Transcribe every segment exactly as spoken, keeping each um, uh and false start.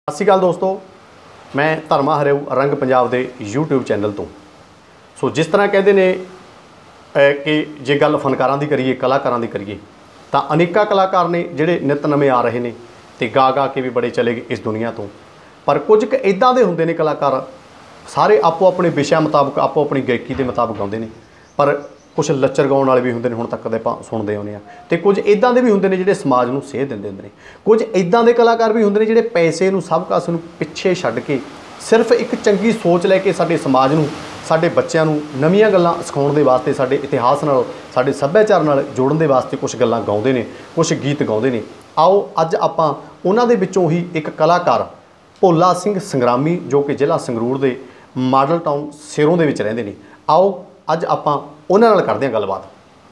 सत श्री अकाल दोस्तों, मैं धर्मा हरेऊ रंग पंजाब के यूट्यूब चैनल तो। सो जिस तरह कहते हैं कि जे गल फनकारां दी करिए, कलाकारां दी करिए, तो अनेका कलाकार ने जिहड़े नित नवे आ रहे हैं तो गा गा के भी बड़े चले गए इस दुनिया तो। पर कुछ क इदां दे हुंदे ने कलाकार, सारे आपो अपने विषय मुताबक आपो अपनी गायकी के मुताबक गाउंदे ने, पर कुछ लच्चर गाउण वाले भी हुंदे ने, हुण तक दे आपां सुणदे आउंदे आ। ते कुछ इदां दे भी हुंदे ने जिहड़े समाज नूं सेध दिंदे हुंदे ने। कुछ इदां दे कलाकार भी हुंदे ने जिहड़े पैसे नूं सब कास नूं पिछे छड्ड के सिर्फ एक चंगी सोच लैके साडे समाज नूं, साडे बच्चिआं नूं नवीआं गल्लां सिखाउण दे वास्ते, साडे इतिहास नाल, साडे सभ्याचार नाल जोड़न दे वास्ते कुछ गल्लां गाउंदे ने, कुछ गीत गाउंदे ने। आओ अज आपां उन्हां दे विचों ही एक कलाकार भोला सिंह संग्रामी, जो कि जिला संगरूर दे मॉडल टाउन सिरों दे विच रहिंदे ने, आओ अज आपां उन्हां नाल करदे हां गलबात।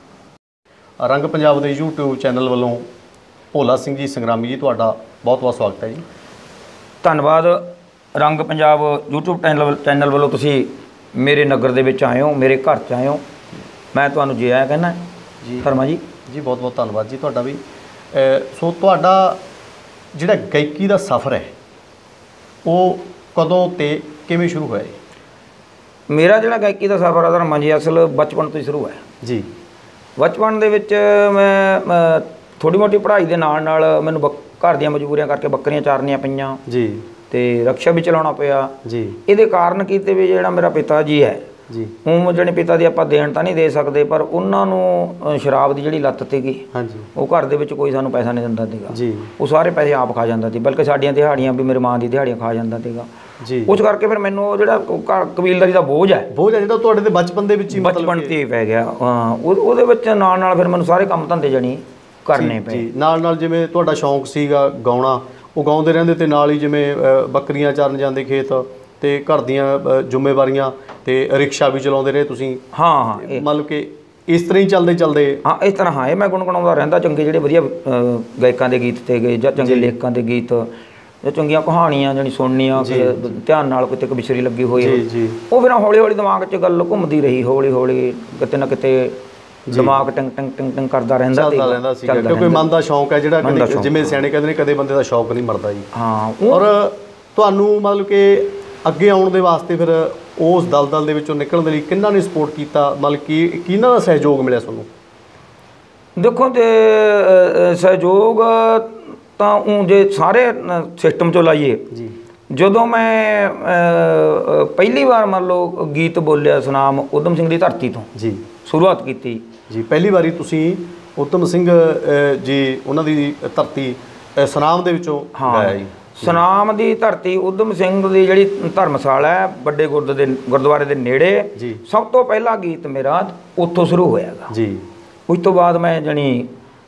रंग पंजाब दे यूट्यूब चैनल वालों भोला सिंह जी संग्रामी जी, तुहाडा बहुत बहुत स्वागत है जी। धन्यवाद। रंग पंजाब यूट्यूब चैनल चैनल वालों तुसीं मेरे नगर दे विच आए हो, मेरे घर च आए हो, मैं तुहानूं जी आया कहना जी। धर्मा जी जी बहुत बहुत धन्यवाद जी तुहाडा भी। सो तुहाडा जिहड़ा गायकी दा सफ़र है वो कदों ते किवें शुरू होया जी? मेरा जिहड़ा गायकी दा सफ़र है धर्मा जी असल बचपन तो ही शुरू है जी। बचपन दे विच मैं थोड़ी मोटी पढ़ाई दे नाल नाल मैनूं घर दीआं मजबूरियां करके बकरियां चारनियां पईयां जी, ते रक्शा भी चलाउणा पिया जी। इहदे कारण कीते भी जिहड़ा मेरा पिता जी है जी, हूँ जिहड़े पिता दी आपां देण तां नहीं दे सकदे, पर उन्हां नूं शराब दी जिहड़ी लत्त सीगी हाँ जी, वो घर दे विच कोई सानूं पैसा नहीं दिंदा सीगा जी, वो सारे पैसे आप खा जांदा सी, बल्कि साडीआं दिहाड़ियां भी मेरी मां दी दिहाड़ियां खा जांदा सीगा जी। उस करके फिर मैनूं जिहड़ा कबीलदारी दा बोझ है बोझ है जिहड़ा तुहाडे ते बचपन दे विच ही बचपन ते ही पै गया। हाँ, ਉਹਦੇ ਵਿੱਚ ਨਾਲ ਨਾਲ ਫਿਰ ਮੈਨੂੰ ਸਾਰੇ ਕੰਮ ਧੰਦੇ ਜਾਣੀ ਕਰਨੇ ਪਏ ਜੀ। ਨਾਲ ਨਾਲ ਜਿਵੇਂ ਤੁਹਾਡਾ ਸ਼ੌਂਕ ਸੀਗਾ ਗਾਉਣਾ, ਉਹ ਗਾਉਂਦੇ ਰਹਿੰਦੇ ਤੇ ਨਾਲ ਹੀ ਜਿਵੇਂ ਬੱਕਰੀਆਂ ਚਾਰਨ ਜਾਂਦੇ ਖੇਤ ਤੇ ਘਰ ਦੀਆਂ ਜ਼ਿੰਮੇਵਾਰੀਆਂ ਤੇ ਰਿਕਸ਼ਾ ਵੀ ਚਲਾਉਂਦੇ ਰਹੇ ਤੁਸੀਂ? ਹਾਂ ਹਾਂ, ਮਤਲਬ ਕਿ ਇਸ ਤਰ੍ਹਾਂ ਹੀ ਚੱਲਦੇ ਚੱਲਦੇ ਹਾਂ ਇਸ ਤਰ੍ਹਾਂ ਹਾਂ ਇਹ ਮੈਂ ਗੁਣਗੁਣਾਉਂਦਾ ਰਹਿੰਦਾ ਚੰਗੇ ਜਿਹੜੇ ਵਧੀਆ ਗਾਇਕਾਂ ਦੇ ਗੀਤ ਤੇ ਗਏ ਜਾਂ ਚੰਗੇ ਲੇਖਕਾਂ ਦੇ ਗੀਤ ਜਾਂ ਚੰਗੀਆਂ ਕਹਾਣੀਆਂ ਜਿਹੜੀ ਸੁਣਨੀਆਂ ਧਿਆਨ ਨਾਲ ਕਿਤੇ ਇੱਕ ਵਿਸ਼ਰੀ ਲੱਗੀ ਹੋਈ ਉਹ ਫਿਰ ਹੌਲੀ ਹੌਲੀ ਦਿਮਾਗ 'ਚ ਗੱਲ ਘੁੰਮਦੀ ਰਹੀ, ਹੌਲੀ ਹੌਲੀ ਕਿਤੇ ਨਾ ਕਿਤੇ ਦਿਮਾਗ ਟਿੰਗ ਟਿੰਗ ਟਿੰਗ ਟਿੰਗ ਕਰਦਾ ਰਹਿੰਦਾ ਸੀ, ਕਿਉਂਕਿ ਮਨ ਦਾ ਸ਼ੌਂਕ ਹੈ ਜਿਹੜਾ ਜਿਵੇਂ ਸਿਆਣੇ ਕਹਿੰਦੇ ਨੇ ਕਦੇ ਬੰਦੇ ਦਾ ਸ਼ੌਂਕ ਨਹੀਂ ਮਰਦਾ ਜੀ। ਹਾਂ, ਔਰ ਤੁਹਾਨੂੰ ਮਤਲਬ ਕਿ ਅੱਗੇ ਆਉਣ ਦੇ ਵਾਸਤੇ ਫਿਰ ਉਸ ਦਲਦਲ ਦੇ ਵਿੱਚੋਂ ਨਿਕਲਣ ਦੇ ਲਈ ਕਿਹਨਾਂ ਨੇ ਸਪੋਰਟ ਕੀਤਾ, ਮਤਲਬ ਕਿ ਕਿਹਨਾਂ ਦਾ ਸਹਿਯੋਗ ਮਿਲਿਆ ਤੁਹਾਨੂੰ? ਦੇਖੋ ਤੇ ਸਹਿਯੋਗ ਤਾਂ ਊਂ ਜੇ ਸਾਰੇ ਸਿਸਟਮ 'ਚੋਂ ਲਾਈਏ ਜੀ, ਜਦੋਂ ਮੈਂ ਪਹਿਲੀ ਵਾਰ ਮੰਨ ਲਓ ਗੀਤ ਬੋਲਿਆ ਸੁਨਾਮ ਊਧਮ ਸਿੰਘ ਦੀ ਧਰਤੀ ਤੋਂ ਜੀ ਸ਼ੁਰੂਆਤ ਕੀਤੀ ਜੀ। ਪਹਿਲੀ ਵਾਰੀ ਤੁਸੀਂ ਊਧਮ ਸਿੰਘ ਜੀ ਉਹਨਾਂ ਦੀ ਧਰਤੀ ਸੁਨਾਮ ਦੇ ਵਿੱਚੋਂ ਗਾਇਆ ਜੀ। ਸੁਨਾਮ ਦੀ ਧਰਤੀ ਊਧਮ ਸਿੰਘ ਦੀ ਜਿਹੜੀ ਧਰਮਸ਼ਾਲਾ ਹੈ ਵੱਡੇ ਗੁਰਦ ਦੇ ਗੁਰਦੁਆਰੇ ਦੇ ਨੇੜੇ ਜੀ, ਸਭ ਤੋਂ ਪਹਿਲਾ ਗੀਤ ਮੇਰਾ ਉੱਥੋਂ ਸ਼ੁਰੂ ਹੋਇਆਗਾ ਜੀ। ਉਸ ਤੋਂ ਬਾਅਦ ਮੈਂ ਜਾਣੀ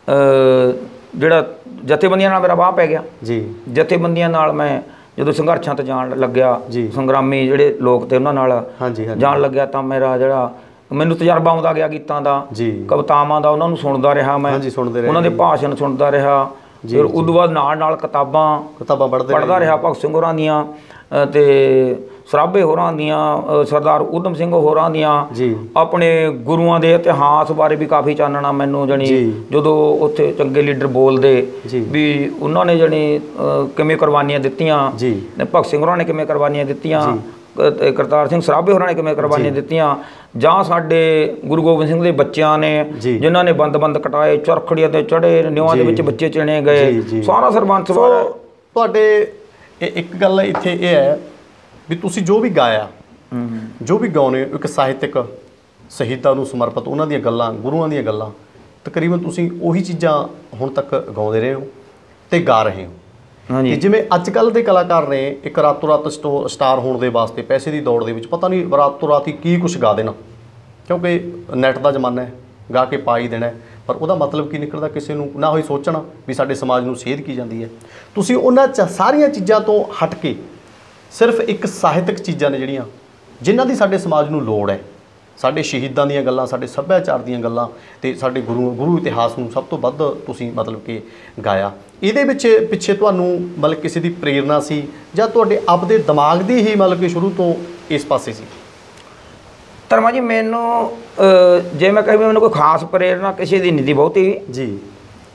ਜਿਹੜਾ ਜਥੇਬੰਦੀਆਂ ਨਾਲ ਮੇਰਾ ਵਾਹ ਪੈ ਗਿਆ ਜੀ। ਜਥੇਬੰਦੀਆਂ ਨਾਲ ਮੈਂ ਜਦੋਂ ਸੰਘਰਸ਼ਾਂ 'ਤੇ ਜਾਣ ਲੱਗਿਆ ਜੀ, ਸੰਗਰਾਮੀ ਜਿਹੜੇ ਲੋਕ ਤੇ ਉਹਨਾਂ ਨਾਲ ਜਾਣ ਲੱਗਿਆ, ਤਾਂ ਮੇਰਾ ਜਿਹੜਾ ਮੈਨੂੰ ਤਜਰਬਾ ਆਉਂਦਾ ਗਿਆ ਗੀਤਾਂ ਦਾ ਜੀ, ਕਵਿਤਾਵਾਂ ਦਾ, ਉਹਨਾਂ ਨੂੰ ਸੁਣਦਾ ਰਿਹਾ ਮੈਂ, ਉਹਨਾਂ ਦੇ ਭਾਸ਼ਣ ਸੁਣਦਾ ਰਿਹਾ। ਫਿਰ ਉਸ ਤੋਂ ਬਾਅਦ ਨਾਲ ਨਾਲ ਕਿਤਾਬਾਂ ਕਿਤਾਬਾਂ ਪੜ੍ਹਦਾ ਰਿਹਾ, ਭਗਤ ਸਿੰਘ ਹੋਰਾਂ ਦੀਆਂ ਅਤੇ ਸਰਾਭੇ ਹੋਰਾਂ ਦੀਆਂ, ਸਰਦਾਰ ਊਧਮ ਸਿੰਘ ਹੋਰਾਂ ਦੀਆਂ, ਆਪਣੇ ਗੁਰੂਆਂ ਦੇ ਇਤਿਹਾਸ ਬਾਰੇ ਵੀ ਕਾਫੀ ਚਾਨਣਾ ਮੈਨੂੰ ਜਾਣੀ ਜਦੋਂ ਉੱਥੇ ਚੰਗੇ ਲੀਡਰ ਬੋਲਦੇ ਵੀ ਉਹਨਾਂ ਨੇ ਜਾਣੀ ਕਿਵੇਂ ਕੁਰਬਾਨੀਆਂ ਦਿੱਤੀਆਂ, ਭਗਤ ਸਿੰਘ ਹੋਰਾਂ ਨੇ ਕਿਵੇਂ ਕੁਰਬਾਨੀਆਂ ਦਿੱਤੀਆਂ, ਕਰਤਾਰ ਸਿੰਘ ਸਰਾਭੇ ਹੋਰਾਂ ਨੇ ਕਿਵੇਂ ਕੁਰਬਾਨੀਆਂ ਦਿੱਤੀਆਂ, ਜਾਂ ਸਾਡੇ ਗੁਰੂ ਗੋਬਿੰਦ ਸਿੰਘ ਦੇ ਬੱਚਿਆਂ ਨੇ ਜਿਨ੍ਹਾਂ ਨੇ ਬੰਦ ਬੰਦ ਕਟਾਏ, ਚਰਖੜੀਆਂ 'ਤੇ ਚੜ੍ਹੇ, ਨਿਉਆਂ ਦੇ ਵਿੱਚ ਬੱਚੇ ਚਿਣੇ ਗਏ, ਸਾਰਾ ਸਰਬੰਸ ਤੁਹਾਡੇ। ਇੱਕ ਗੱਲ ਇੱਥੇ ਇਹ ਹੈ ਵੀ ਤੁਸੀਂ ਜੋ ਵੀ ਗਾਇਆ, ਜੋ ਵੀ ਗਾਉਂਦੇ ਹੋ, ਇੱਕ ਸਾਹਿਤਕ ਸ਼ਹੀਦਾਂ ਨੂੰ ਸਮਰਪਿਤ ਉਹਨਾਂ ਦੀਆਂ ਗੱਲਾਂ, ਗੁਰੂਆਂ ਦੀਆਂ ਗੱਲਾਂ, ਤਕਰੀਬਨ ਤੁਸੀਂ ਉਹੀ ਚੀਜ਼ਾਂ ਹੁਣ ਤੱਕ ਗਾਉਂਦੇ ਰਹੇ ਹੋ ਅਤੇ ਗਾ ਰਹੇ ਹੋ। ਹਾਂਜੀ, ਜਿਵੇਂ ਅੱਜ ਕੱਲ੍ਹ ਦੇ ਕਲਾਕਾਰ ਨੇ ਇੱਕ ਰਾਤੋਂ ਰਾਤ ਸਟੋ ਸਟਾਰ ਹੋਣ ਦੇ ਵਾਸਤੇ ਪੈਸੇ ਦੀ ਦੌੜ ਦੇ ਵਿੱਚ ਪਤਾ ਨਹੀਂ ਰਾਤੋਂ ਰਾਤ ਹੀ ਕੀ ਕੁਛ ਗਾ ਦੇਣਾ, ਕਿਉਂਕਿ ਨੈੱਟ ਦਾ ਜ਼ਮਾਨਾ ਹੈ, ਗਾ ਕੇ ਪਾ ਹੀ ਦੇਣਾ, ਪਰ ਉਹਦਾ ਮਤਲਬ ਕੀ ਨਿਕਲਦਾ ਕਿਸੇ ਨੂੰ ਨਾ ਹੋਈ ਸੋਚਣਾ ਵੀ ਸਾਡੇ ਸਮਾਜ ਨੂੰ ਸੇਧ ਕੀ ਜਾਂਦੀ ਹੈ। ਤੁਸੀਂ ਉਹਨਾਂ 'ਚ ਸਾਰੀਆਂ ਚੀਜ਼ਾਂ ਤੋਂ ਹਟ ਕੇ ਸਿਰਫ ਇੱਕ ਸਾਹਿਤਕ ਚੀਜ਼ਾਂ ਨੇ ਜਿਹੜੀਆਂ ਜਿਨ੍ਹਾਂ ਦੀ ਸਾਡੇ ਸਮਾਜ ਨੂੰ ਲੋੜ ਹੈ, ਸਾਡੇ ਸ਼ਹੀਦਾਂ ਦੀਆਂ ਗੱਲਾਂ, ਸਾਡੇ ਸੱਭਿਆਚਾਰ ਦੀਆਂ ਗੱਲਾਂ ਅਤੇ ਸਾਡੇ ਗੁਰੂ ਗੁਰੂ ਇਤਿਹਾਸ ਨੂੰ ਸਭ ਤੋਂ ਵੱਧ ਤੁਸੀਂ ਮਤਲਬ ਕਿ ਗਾਇਆ। ਇਹਦੇ ਵਿੱਚ ਪਿੱਛੇ ਤੁਹਾਨੂੰ ਮਤਲਬ ਕਿਸੇ ਦੀ ਪ੍ਰੇਰਨਾ ਸੀ ਜਾਂ ਤੁਹਾਡੇ ਆਪਦੇ ਦਿਮਾਗ ਦੀ ਹੀ ਮਤਲਬ ਕਿ ਸ਼ੁਰੂ ਤੋਂ ਇਸ ਪਾਸੇ ਸੀ? ਧਰਮਾ ਜੀ ਮੈਨੂੰ ਜੇ ਮੈਂ ਕਹਾਂ ਮੈਨੂੰ ਕੋਈ ਖਾਸ ਪ੍ਰੇਰਨਾ ਕਿਸੇ ਦੀ ਨਹੀਂ ਦੀ ਬਹੁਤੀ ਜੀ,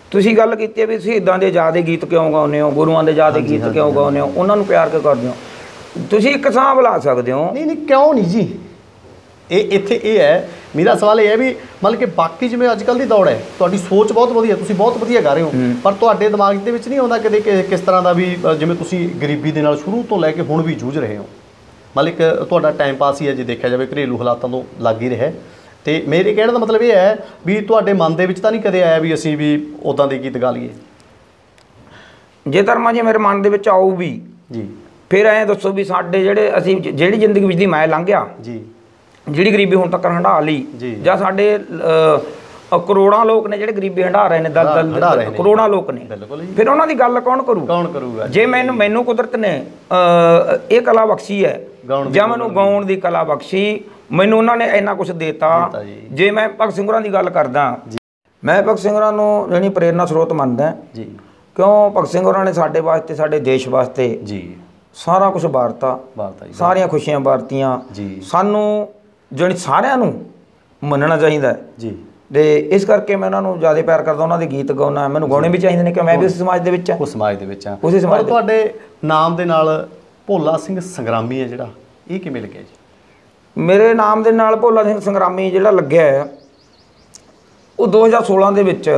ਤੁਸੀਂ ਗੱਲ ਕੀਤੀ ਹੈ ਵੀ ਸ਼ਹੀਦਾਂ ਦੇ ਜ਼ਿਆਦੇ ਗੀਤ ਕਿਉਂ ਗਾਉਂਦੇ ਹੋ, ਗੁਰੂਆਂ ਦੇ ਜ਼ਿਆਦੇ ਗੀਤ ਕਿਉਂ ਗਾਉਂਦੇ ਹੋ, ਉਹਨਾਂ ਨੂੰ ਪਿਆਰ ਕਿਉਂ ਕਰਦੇ ਹੋ? ਤੁਸੀਂ ਇੱਕ ਹਿਸਾਬ ਲਾ ਸਕਦੇ ਹੋ। ਨਹੀਂ ਨਹੀਂ ਕਿਉਂ ਨਹੀਂ ਜੀ, ਇਹ ਇੱਥੇ ਇਹ ਹੈ ਮੇਰਾ ਸਵਾਲ ਇਹ ਹੈ ਵੀ ਮਤਲਬ ਕਿ ਬਾਕੀ ਜਿਵੇਂ ਅੱਜ ਕੱਲ੍ਹ ਦੀ ਦੌੜ ਹੈ, ਤੁਹਾਡੀ ਸੋਚ ਬਹੁਤ ਵਧੀਆ, ਤੁਸੀਂ ਬਹੁਤ ਵਧੀਆ ਗਾ ਰਹੇ ਹੋ, ਪਰ ਤੁਹਾਡੇ ਦਿਮਾਗ ਦੇ ਵਿੱਚ ਨਹੀਂ ਆਉਂਦਾ ਕਦੇ ਕਿ ਕਿਸ ਤਰ੍ਹਾਂ ਦਾ ਵੀ ਜਿਵੇਂ ਤੁਸੀਂ ਗਰੀਬੀ ਦੇ ਨਾਲ ਸ਼ੁਰੂ ਤੋਂ ਲੈ ਕੇ ਹੁਣ ਵੀ ਜੂਝ ਰਹੇ ਹੋ, ਮਤਲਬ ਕਿ ਤੁਹਾਡਾ ਟਾਈਮ ਪਾਸ ਹੀ ਹੈ ਜੇ ਦੇਖਿਆ ਜਾਵੇ, ਘਰੇਲੂ ਹਾਲਾਤਾਂ ਤੋਂ ਲੱਗ ਹੀ ਰਿਹਾ। ਅਤੇ ਮੇਰੇ ਕਹਿਣ ਦਾ ਮਤਲਬ ਇਹ ਹੈ ਵੀ ਤੁਹਾਡੇ ਮਨ ਦੇ ਵਿੱਚ ਤਾਂ ਨਹੀਂ ਕਦੇ ਆਇਆ ਵੀ ਅਸੀਂ ਵੀ ਉੱਦਾਂ ਦੇ ਗੀਤ ਗਾ ਲਈਏ? ਜੇ ਧਰਮਾ ਜੀ ਮੇਰੇ ਮਨ ਦੇ ਵਿੱਚ ਆਊ ਵੀ ਜੀ, ਫਿਰ ਐਂ ਦੱਸੋ ਵੀ ਸਾਡੇ ਜਿਹੜੇ ਅਸੀਂ ਜਿਹੜੀ ਜ਼ਿੰਦਗੀ ਵਿੱਚ ਦੀ ਮੈਂ ਲੰਘਿਆ ਜੀ, ਜਿਹੜੀ ਗਰੀਬੀ ਹੁਣ ਤੱਕ ਹੰਢਾ ਲਈ, ਜਾਂ ਸਾਡੇ ਕਰੋੜਾਂ ਲੋਕ ਨੇ ਜਿਹੜੇ ਗਰੀਬੀ ਹੰਢਾ ਰਹੇ ਨੇ, ਦਲ ਦਲ ਕਰੋੜਾਂ ਲੋਕ ਨੇ, ਫਿਰ ਉਹਨਾਂ ਦੀ ਗੱਲ ਕੌਣ ਕਰੂ? ਕੌਣ ਕਰੂਗਾ? ਜੇ ਮੈਨੂੰ ਮੈਨੂੰ ਕੁਦਰਤ ਨੇ ਇਹ ਕਲਾ ਬਖਸ਼ੀ ਹੈ ਜਾਂ ਮੈਨੂੰ ਗਾਉਣ ਦੀ ਕਲਾ ਬਖਸ਼ੀ, ਮੈਨੂੰ ਉਹਨਾਂ ਨੇ ਇੰਨਾ ਕੁਛ ਦੇਤਾ। ਜੇ ਮੈਂ ਭਗਤ ਸਿੰਘ ਹੋਰਾਂ ਦੀ ਗੱਲ ਕਰਦਾ, ਮੈਂ ਭਗਤ ਸਿੰਘ ਹੋਰਾਂ ਨੂੰ ਜਿਹੜੀ ਪ੍ਰੇਰਨਾ ਸਰੋਤ ਮੰਨਦਾ ਜੀ, ਕਿਉਂ ਭਗਤ ਸਿੰਘ ਹੋਰਾਂ ਨੇ ਸਾਡੇ ਵਾਸਤੇ, ਸਾਡੇ ਦੇਸ਼ ਵਾਸਤੇ ਜੀ ਸਾਰਾ ਕੁਛ ਵਾਰਤਾ, ਸਾਰੀਆਂ ਖੁਸ਼ੀਆਂ ਵਾਰਤੀਆਂ ਜੀ। ਸਾਨੂੰ ਜਿਹੜੀ ਸਾਰਿਆਂ ਨੂੰ ਮੰਨਣਾ ਚਾਹੀਦਾ ਜੀ, ਤੇ ਇਸ ਕਰਕੇ ਮੈਂ ਉਹਨਾਂ ਨੂੰ ਜ਼ਿਆਦਾ ਪਿਆਰ ਕਰਦਾ, ਉਹਨਾਂ ਦੇ ਗੀਤ ਗਾਉਣਾ, ਮੈਨੂੰ ਗਾਉਣੇ ਵੀ ਚਾਹੀਦੇ ਨੇ, ਕਿ ਮੈਂ ਵੀ ਉਸ ਸਮਾਜ ਦੇ ਵਿੱਚ ਹਾਂ। ਉਸ ਸਮਾਜ ਦੇ ਵਿੱਚ ਹਾਂ। ਉਸੇ ਸਮਾਜ। ਤੁਹਾਡੇ ਨਾਮ ਦੇ ਨਾਲ ਭੋਲਾ ਸਿੰਘ ਸੰਗਰਾਮੀ ਹੈ ਜਿਹੜਾ, ਇਹ ਕਿਵੇਂ ਲੱਗਿਆ ਜੀ? ਮੇਰੇ ਨਾਮ ਦੇ ਨਾਲ ਭੋਲਾ ਸਿੰਘ ਸੰਗਰਾਮੀ ਜਿਹੜਾ ਲੱਗਿਆ ਹੈ, ਉਹ ਦੋ ਹਜ਼ਾਰ ਸੋਲਾਂ ਦੇ ਵਿੱਚ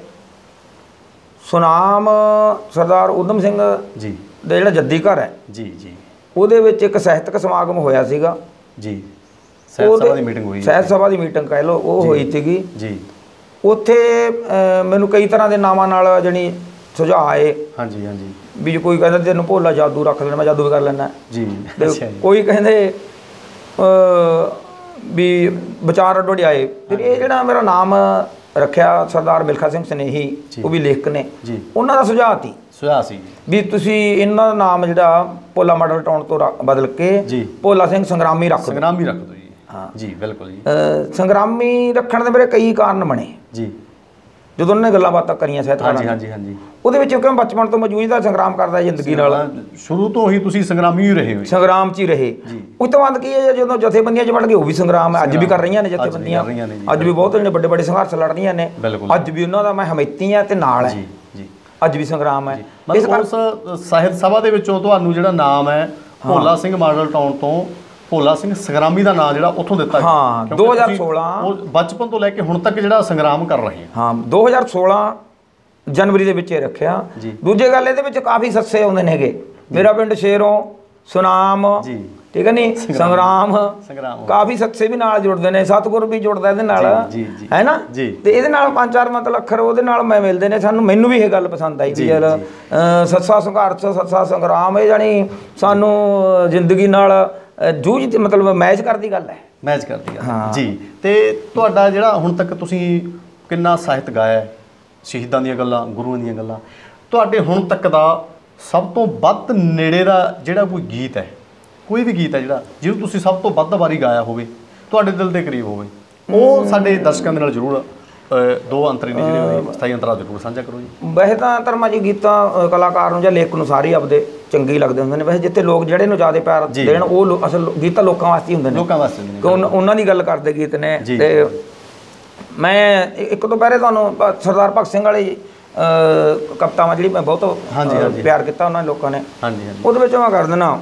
ਸੁਨਾਮ ਸਰਦਾਰ ਊਧਮ ਸਿੰਘ ਜੀ ਦਾ ਜਿਹੜਾ ਜੱਦੀ ਘਰ ਹੈ ਜੀ ਜੀ, ਉਹਦੇ ਵਿੱਚ ਇੱਕ ਸਾਹਿਤਕ ਸਮਾਗਮ ਹੋਇਆ ਸੀਗਾ ਜੀ, ਸਾਹਿਤ ਸਭਾ ਦੀ ਮੀਟਿੰਗ ਹੋਈ, ਸਾਹਿਤ ਸਭਾ ਦੀ ਮੀਟਿੰਗ ਕਹਿ ਲਓ, ਉਹ ਹੋਈ ਸੀਗੀ ਜੀ। ਉੱਥੇ ਮੈਨੂੰ ਕਈ ਤਰ੍ਹਾਂ ਦੇ ਨਾਵਾਂ ਨਾਲ ਜਾਣੀ ਸੁਝਾਅ ਆਏ। ਹਾਂਜੀ ਹਾਂਜੀ। ਵੀ ਜੇ ਕੋਈ ਕਹਿੰਦਾ ਤੈਨੂੰ ਭੋਲਾ ਜਾਦੂ ਰੱਖ ਲੈਣਾ, ਮੈਂ ਜਾਦੂ ਵੀ ਕਰ ਲੈਣਾ ਜੀ। ਕੋਈ ਕਹਿੰਦੇ ਵੀ ਵਿਚਾਰ ਅੱਡੋੜੇ ਆਏ। ਫਿਰ ਇਹ ਜਿਹੜਾ ਮੇਰਾ ਨਾਮ ਰੱਖਿਆ ਸਰਦਾਰ ਮਿਲਖਾ ਸਿੰਘ ਸਨੇਹੀ, ਉਹ ਵੀ ਲੇਖਕ ਨੇ, ਉਹਨਾਂ ਦਾ ਸੁਝਾਅ ਸੀ ਸੁਝਾਅ ਸੀ ਵੀ ਤੁਸੀਂ ਇਹਨਾਂ ਦਾ ਨਾਮ ਜਿਹੜਾ ਭੋਲਾ ਮਾਡਲ ਟਾਊਨ ਤੋਂ ਬਦਲ ਕੇ ਭੋਲਾ ਸਿੰਘ ਸੰਗਰਾਮੀ ਰੱਖ ਸੰਗਰਾਮੀ ਰੱਖ ਦਿਓ ਜੀ। ਹਾਂ ਜੀ, ਬਿਲਕੁਲ ਜੀ। ਸੰਗਰਾਮੀ ਰੱਖਣ ਦੇ ਮੇਰੇ ਕਈ ਕਾਰਨ ਬਣੇ ਜੀ, ਜਦੋਂ ਉਹਨਾਂ ਨੇ ਗੱਲਾਂ ਬਾਤਾਂ ਕਰੀਆਂ ਸਾਹਿਤਕਾਰਾਂ ਨੇ। ਹਾਂਜੀ ਹਾਂਜੀ। ਉਹਦੇ ਵਿੱਚ ਕਿਉਂ ਬਚਪਨ ਤੋਂ ਮੌਜੂਦਾ ਸੰਗਰਾਮ ਕਰਦਾ ਜ਼ਿੰਦਗੀ ਨਾਲ, ਸ਼ੁਰੂ ਤੋਂ ਹੀ ਤੁਸੀਂ ਸੰਗਰਾਮੀ ਹੀ ਰਹੇ ਹੋ, ਸੰਗਰਾਮ 'ਚ ਹੀ ਰਹੇ। ਉਸ ਤੋਂ ਬਾਅਦ ਕੀ ਹੈ, ਜਦੋਂ ਜਥੇਬੰਦੀਆਂ 'ਚ ਵੜ ਗਏ, ਉਹ ਵੀ ਸੰਗਰਾਮ ਹੈ, ਅੱਜ ਵੀ ਕਰ ਰਹੀਆਂ ਨੇ ਜਥੇਬੰਦੀਆਂ, ਅੱਜ ਵੀ ਬਹੁਤ ਜਿਹੜੇ ਵੱਡੇ ਵੱਡੇ ਸੰਘਰਸ਼ ਲੜ ਰਹੀਆਂ ਨੇ, ਅੱਜ ਵੀ ਉਹਨਾਂ ਦਾ ਮੈਂ ਹਮੈਤੀ ਹਾਂ ਤੇ ਨਾਲ ਹੈ, ਅੱਜ ਵੀ ਸੰਗਰਾਮ ਹੈ। ਇਸ ਉਸ ਸਾਹਿਤ ਸਭਾ ਦੇ ਵਿੱਚੋਂ ਤੁਹਾਨੂੰ ਜਿਹੜਾ ਨਾਮ ਹੈ ਭੋਲਾ ਸਿੰਘ ਮਾਡਲ ਟਾਊਨ ਤੋਂ ਭੋਲਾ ਸਿੰਘ ਸੰਗਰਾਮੀ ਦਾ ਨਾਮ ਜਿਹੜਾ ਉੱਥੋਂ ਦਿੱਤਾ ਗਿਆ। ਹਾਂ, ਦੋ ਹਜ਼ਾਰ ਸੋਲਾਂ ਉਹ ਬਚਪਨ ਤੋਂ ਲੈ ਕੇ ਹੁਣ ਤੱਕ ਜਿਹੜਾ ਸੰਗਰਾਮ ਕਰ ਰਹੇ ਹਾਂ। ਦੋ ਹਜ਼ਾਰ ਸੋਲਾਂ ਜਨਵਰੀ ਦੇ ਵਿੱਚ ਇਹ ਰੱਖਿਆ। ਦੂਜੇ ਗੱਲ ਇਹਦੇ ਵਿੱਚ ਕਾਫੀ ਸੱਸੇ ਆਉਂਦੇ ਨੇਗੇ, ਮੇਰਾ ਪਿੰਡ ਸ਼ੇਰੋਂ, ਸੁਨਾਮ, ਠੀਕ ਹੈ ਨੀ, ਸੰਗਰਾਮ, ਕਾਫੀ ਸੱਸੇ ਵੀ ਨਾਲ ਜੁੜਦੇ ਨੇ, ਸਤਿਗੁਰ ਵੀ ਜੁੜਦਾ ਇਹਦੇ ਨਾਲ, ਹੈ ਨਾ। ਤੇ ਇਹਦੇ ਨਾਲ ਪੰਜ ਚਾਰ ਮਤਲਬ ਅੱਖਰ ਉਹਦੇ ਨਾਲ ਮੈਂ ਮਿਲਦੇ ਨੇ, ਸਾਨੂੰ ਮੈਨੂੰ ਵੀ ਇਹ ਗੱਲ ਪਸੰਦ ਆਈ ਵੀ ਯਾਰ ਸੱਸਾ ਸੰਘਰਸ਼, ਸੱਸਾ ਸੰਗਰਾਮ, ਇਹ ਜਾਣੀ ਸਾਨੂੰ ਜ਼ਿੰਦਗੀ ਨਾਲ ਜੂਝ ਮਤਲਬ ਮੈਚ ਕਰਦੀ ਗੱਲ ਹੈ, ਮੈਚ ਕਰਦੀ ਗੱਲ ਜੀ। ਤੇ ਤੁਹਾਡਾ ਜਿਹੜਾ ਹੁਣ ਤੱਕ ਤੁਸੀਂ ਕਿੰਨਾ ਸਾਹਿਤ ਗਾਇਆ, ਸ਼ਹੀਦਾਂ ਦੀਆਂ ਗੱਲਾਂ, ਗੁਰੂਆਂ ਦੀਆਂ ਗੱਲਾਂ, ਤੁਹਾਡੇ ਹੁਣ ਤੱਕ ਦਾ ਸਭ ਤੋਂ ਵੱਧ ਨੇੜੇ ਦਾ ਜਿਹੜਾ ਕੋਈ ਗੀਤ ਹੈ, ਕੋਈ ਵੀ ਗੀਤ ਹੈ ਜਿਹੜਾ ਜਿਹਨੂੰ ਤੁਸੀਂ ਸਭ ਤੋਂ ਵੱਧ ਵਾਰੀ ਗਾਇਆ ਹੋਵੇ, ਤੁਹਾਡੇ ਦਿਲ ਦੇ ਕਰੀਬ ਹੋਵੇ, ਉਹ ਸਾਡੇ ਦਰਸ਼ਕਾਂ ਦੇ ਨਾਲ ਜ਼ਰੂਰ ਦੋ ਅੰਤਰੇ ਨੇ ਜਿਹੜੇ ਸਥਾਈ ਅੰਤਰਾ ਜ਼ਰੂਰ ਸਾਂਝਾ ਕਰੋ ਜੀ। ਵੈਸੇ ਤਾਂ ਧਰਮਾ ਜੀ ਗੀਤਾਂ ਕਲਾਕਾਰ ਨੂੰ ਜਾਂ ਲੇਖਕ ਨੂੰ ਸਾਰੇ ਆਪਦੇ ਚੰਗੇ ਹੀ ਲੱਗਦੇ ਹੁੰਦੇ ਨੇ, ਵੈਸੇ ਜਿੱਥੇ ਲੋਕ ਜਿਹੜੇ ਨੂੰ ਜ਼ਿਆਦਾ ਪਿਆਰ ਦੇਣ ਉਹ ਅਸਲ ਗੀਤ ਤਾਂ ਲੋਕਾਂ ਵਾਸਤੇ ਹੀ ਹੁੰਦੇ ਨੇ, ਲੋਕਾਂ ਵਾਸਤੇ ਹੁੰਦੇ ਨੇ, ਉਹਨਾਂ ਦੀ ਗੱਲ ਕਰਦੇ ਗੀਤ ਨੇ। ਤੇ ਮੈਂ ਇੱਕ ਤੋਂ ਪਹਿਲੇ ਤੁਹਾਨੂੰ ਸਰਦਾਰ ਭਗਤ ਸਿੰਘ ਵਾਲੀ ਕਵਿਤਾਵਾਂ ਜਿਹੜੀ ਮੈਂ ਬਹੁਤ ਪਿਆਰ ਕੀਤਾ ਉਹਨਾਂ ਲੋਕਾਂ ਨੇ, ਉਹਦੇ ਵਿੱਚ ਮੈਂ ਕਰ ਦਿੰਦਾ,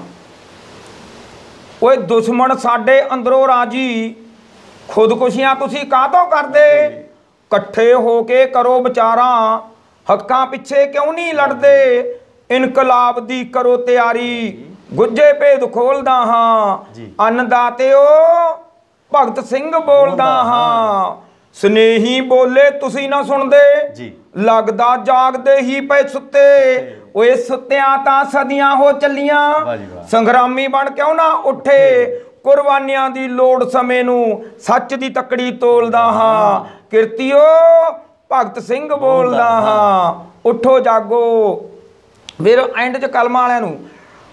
ਓਏ ਦੁਸ਼ਮਣ ਸਾਡੇ ਅੰਦਰੋਂ ਰਾਜੀ, ਖੁਦਕੁਸ਼ੀਆਂ ਤੁਸੀਂ ਕਾਹਤੋਂ ਕਰਦੇ, ਇਕੱਠੇ ਹੋ ਕੇ ਕਰੋ ਵਿਚਾਰਾਂ, ਹੱਕਾਂ ਪਿੱਛੇ ਕਿਉਂ ਨਹੀਂ ਲੜਦੇ, ਇਨਕਲਾਬ ਦੀ ਕਰੋ ਤਿਆਰੀ, ਗੁੱਜੇ ਭੇਦ ਖੋਲਦਾ ਹਾਂ, ਅੰਨਦਾਤਿਓ ਭਗਤ ਸਿੰਘ ਬੋਲਦਾ ਹਾਂ, ਸਨੇਹੀ ਬੋਲੇ ਤੁਸੀਂ ਨਾ ਸੁਣਦੇ, ਲੱਗਦਾ ਜਾਗਦੇ ਹੀ ਪਏ ਸੁੱਤੇ, ਓਏ ਸੁੱਤਿਆਂ ਤਾਂ ਸਦੀਆਂ ਹੋ ਚੱਲੀਆਂ, ਸੰਗਰਾਮੀ ਬਣ ਕਿਉਂ ਨਾ ਉੱਠੇ, ਕੁਰਬਾਨੀਆਂ ਦੀ ਲੋੜ ਸਮੇਂ ਨੂੰ ਸੱਚ ਦੀ ਤੱਕੜੀ ਤੋਲਦਾ ਹਾਂ, ਕਿਰਤੀਓ ਭਗਤ ਸਿੰਘ ਬੋਲਦਾ ਹਾਂ, ਉੱਠੋ ਜਾਗੋ। ਫਿਰ ਐਂਡ 'ਚ ਕਲਮਾਂ ਵਾਲਿਆਂ ਨੂੰ,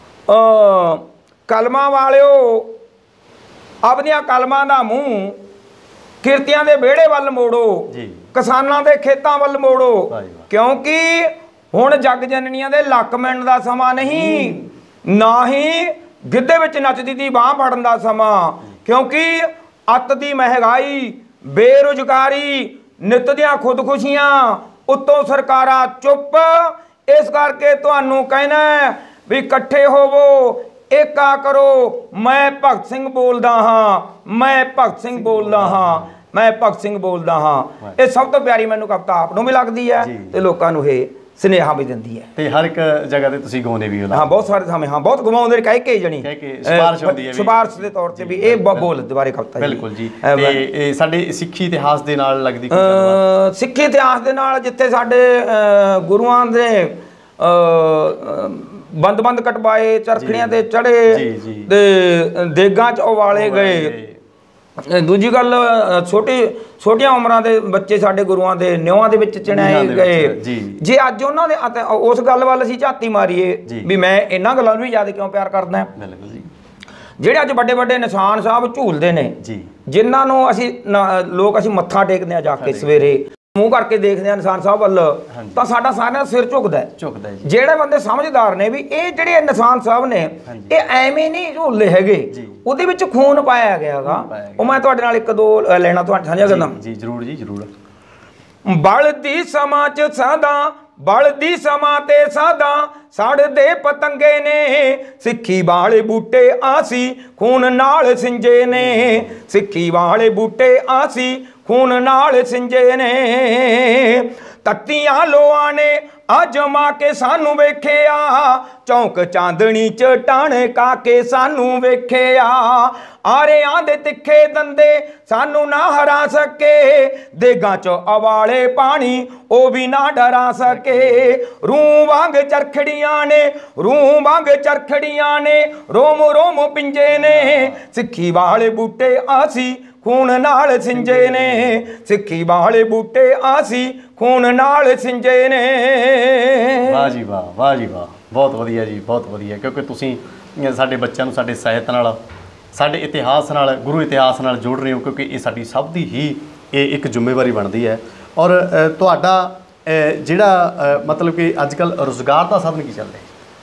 ਕਲਮਾਂ ਵਾਲਿਓ ਆਪਣੀਆਂ ਕਲਮਾਂ ਦਾ ਮੂੰਹ ਕਿਰਤੀਆਂ ਦੇ ਵਿਹੜੇ ਵੱਲ ਮੋੜੋ, ਕਿਸਾਨਾਂ ਦੇ ਖੇਤਾਂ ਵੱਲ ਮੋੜੋ, ਕਿਉਂਕਿ ਹੁਣ ਜੱਗ ਜਨਨੀਆਂ ਦੇ ਲੱਕ ਮਿਲਣ ਦਾ ਸਮਾਂ ਨਹੀਂ, ਨਾ ਹੀ ਗਿੱਧੇ ਵਿੱਚ ਨੱਚਦੀ ਦੀ ਬਾਂਹ ਫੜਨ ਦਾ ਸਮਾਂ, ਕਿਉਂਕਿ ਅੱਤ ਦੀ ਮਹਿੰਗਾਈ, ਬੇਰੁਜ਼ਗਾਰੀ, ਨਿੱਤ ਦੀਆਂ ਖੁਦਕੁਸ਼ੀਆਂ, ਉੱਤੋਂ ਸਰਕਾਰਾਂ ਚੁੱਪ। ਇਸ ਕਰਕੇ ਤੁਹਾਨੂੰ ਕਹਿਣਾ ਵੀ ਇਕੱਠੇ ਹੋਵੋ, ਏਕਾ ਕਰੋ। ਮੈਂ ਭਗਤ ਸਿੰਘ ਬੋਲਦਾ ਹਾਂ, ਮੈਂ ਭਗਤ ਸਿੰਘ ਬੋਲਦਾ ਹਾਂ, ਮੈਂ ਭਗਤ ਸਿੰਘ ਬੋਲਦਾ ਹਾਂ। ਇਹ ਸਭ ਤੋਂ ਪਿਆਰੀ ਮੈਨੂੰ ਕਵਿਤਾ ਆਪ ਨੂੰ ਵੀ ਲੱਗਦੀ ਹੈ ਤੇ ਲੋਕਾਂ ਨੂੰ ਇਹ ਸੁਨੇਹਾ ਵੀ ਦਿੰਦੀ ਹੈ। ਤੇ ਹਰ ਇੱਕ ਜਗ੍ਹਾ ਤੇ ਤੁਸੀਂ ਗਾਉਂਦੇ ਵੀ ਹੋ? ਹਾਂ, ਬਹੁਤ ਸਾਰੇ ਥਾਵੇਂ, ਹਾਂ ਬਹੁਤ ਗਵਾਉਂਦੇ ਕਹਿ ਕੇ ਜਣੀ ਸਿਫਾਰਿਸ਼ ਹੁੰਦੀ ਹੈ, ਸਿਫਾਰਿਸ਼ ਦੇ ਤੌਰ ਤੇ ਵੀ ਇਹ ਬੋਲ ਦੁਬਾਰੇ ਕਵਿਤਾ। ਬਿਲਕੁਲ ਜੀ। ਤੇ ਸਾਡੇ ਸਿੱਖੀ ਇਤਿਹਾਸ ਦੇ ਨਾਲ ਲੱਗਦੀ ਸਿੱਖੀ ਇਤਿਹਾਸ ਦੇ ਨਾਲ ਜਿੱਥੇ ਸਾਡੇ ਗੁਰੂਆਂ ਦੇ ਬੰਦ ਬੰਦ ਕਟਵਾਏ, ਚਰਖੜੀਆਂ ਤੇ ਚੜੇ ਤੇ ਦੇਗਾਂ ਚ ਉਵਾਲੇ ਗਏ। ਦੂਜੀ ਗੱਲ, ਛੋਟੀ ਛੋਟੀਆਂ ਉਮਰਾਂ ਦੇ ਬੱਚੇ ਸਾਡੇ ਗੁਰੂਆਂ ਦੇ ਨਿਉਆਂ ਦੇ ਵਿੱਚ ਚਿਣਾਏ ਗਏ। ਜੇ ਅੱਜ ਉਹਨਾਂ ਦੇ ਉਸ ਗੱਲ ਵੱਲ ਅਸੀਂ ਝਾਤੀ ਮਾਰੀਏ ਵੀ ਮੈਂ ਇਹਨਾਂ ਗੱਲਾਂ ਨੂੰ ਵੀ ਜ਼ਿਆਦਾ ਕਿਉਂ ਪਿਆਰ ਕਰਦਾ, ਜਿਹੜੇ ਅੱਜ ਵੱਡੇ ਵੱਡੇ ਨਿਸ਼ਾਨ ਸਾਹਿਬ ਝੂਲਦੇ ਨੇ, ਜਿਨ੍ਹਾਂ ਨੂੰ ਅਸੀਂ ਲੋਕ ਅਸੀਂ ਮੱਥਾ ਟੇਕਦੇ ਹਾਂ ਜਾ ਕੇ ਸਵੇਰੇ, ਮੂੰਹ ਕਰਕੇ ਦੇਖਦੇ ਆ ਨਿਸ਼ਾਨ ਸਾਹਿਬ ਵੱਲ, ਤਾਂ ਸਾਡਾ ਸਾਰਿਆਂ ਦਾ ਸਿਰ ਝੁਕਦਾ ਝੁਕਦਾ ਜਿਹੜੇ ਬੰਦੇ ਸਮਝਦਾਰ ਨੇ ਵੀ ਇਹ ਜਿਹੜੇ ਨਿਸ਼ਾਨ ਸਾਹਿਬ ਨੇ ਇਹ ਐਵੇਂ ਨਹੀਂ ਝੂਲਦੇ ਹੈਗੇ, ਉਹਦੇ ਵਿੱਚ ਖੂਨ ਪਾਇਆ ਗਿਆ ਹੈਗਾ। ਉਹ ਮੈਂ ਤੁਹਾਡੇ ਨਾਲ ਇੱਕ ਦੋ ਲੈਣਾ ਤੁਹਾਡੇ ਸਾਂਝਾ ਕਰਦਾ। ਜੀ ਜ਼ਰੂਰ ਜੀ ਜ਼ਰੂਰ। ਬਲਦੀ ਸਮਾਂ ਚ ਸਾਦਾ, ਬਲਦੀ ਸਮਾਂ ਤੇ ਸਾਦਾ ਸੜਦੇ ਪਤੰਗੇ ਨੇ, ਸਿੱਖੀ ਵਾਲੇ ਬੂਟੇ ਆਸੀ ਖੂਨ ਨਾਲ ਸਿੰਜੇ ਨੇ, ਸਿੱਖੀ ਵਾਲੇ ਬੂਟੇ ਆਸੀ ਖੂਨ ਨਾਲ ਸਿੰਜੇ ਨੇ। ਤੱਤੀਆਂ ਲੋਆਂ ਨੇ ਅਜਮਾ ਕੇ ਸਾਨੂੰ ਵੇਖਿਆ, ਚੌਂਕ ਚਾਂਦਣੀ ਚ ਟਾਣਕਾ ਕੇ ਸਾਨੂੰ ਵੇਖਿਆ। ਆਰਿਆਂ ਦੇ ਤਿੱਖੇ ਦੰਦੇ ਸਾਨੂੰ ਨਾ ਹਰਾ ਸਕੇ, ਦੇਗਾਂ ਚ ਉਵਾਲੇ ਪਾਣੀ ਉਹ ਵੀ ਨਾ ਡਰਾ ਸਕੇ। ਰੂੰ ਵਾਂਗ ਚਰਖੜੀਆਂ ਨੇ, ਰੂੰ ਵਾਂਗ ਚਰਖੜੀਆਂ ਨੇ, ਰੋਮ ਰੋਮ ਪਿੰਜੇ ਨੇ, ਸਿੱਖੀ ਵਾਲੇ ਬੂਟੇ ਆਸੀ ਖੂਨ ਨਾਲ ਸਿੰਜੇ ਨੇ, ਸਿੱਖੀ ਵਾਲੇ ਬੂਟੇ ਆਸੀ ਖੂਨ ਨਾਲ ਸਿੰਜੇ ਨੇ। ਵਾਹ ਜੀ ਵਾਹ, ਵਾਹ ਜੀ ਵਾਹ, ਬਹੁਤ ਵਧੀਆ ਜੀ, ਬਹੁਤ ਵਧੀਆ। ਕਿਉਂਕਿ ਤੁਸੀਂ ਸਾਡੇ ਬੱਚਿਆਂ ਨੂੰ ਸਾਡੇ ਸਾਹਿਤ ਨਾਲ, ਸਾਡੇ ਇਤਿਹਾਸ ਨਾਲ, ਗੁਰੂ ਇਤਿਹਾਸ ਨਾਲ ਜੋੜ ਰਹੇ ਹੋ, ਕਿਉਂਕਿ ਇਹ ਸਾਡੀ ਸਭ ਦੀ ਹੀ ਇਹ ਇੱਕ ਜ਼ਿੰਮੇਵਾਰੀ ਬਣਦੀ ਹੈ। ਔਰ ਤੁਹਾਡਾ ਜਿਹੜਾ ਮਤਲਬ ਕਿ ਅੱਜ ਕੱਲ੍ਹ ਰੁਜ਼ਗਾਰ ਦਾ ਸਾਧਨ ਕੀ ਚੱਲ ਰਿਹਾ?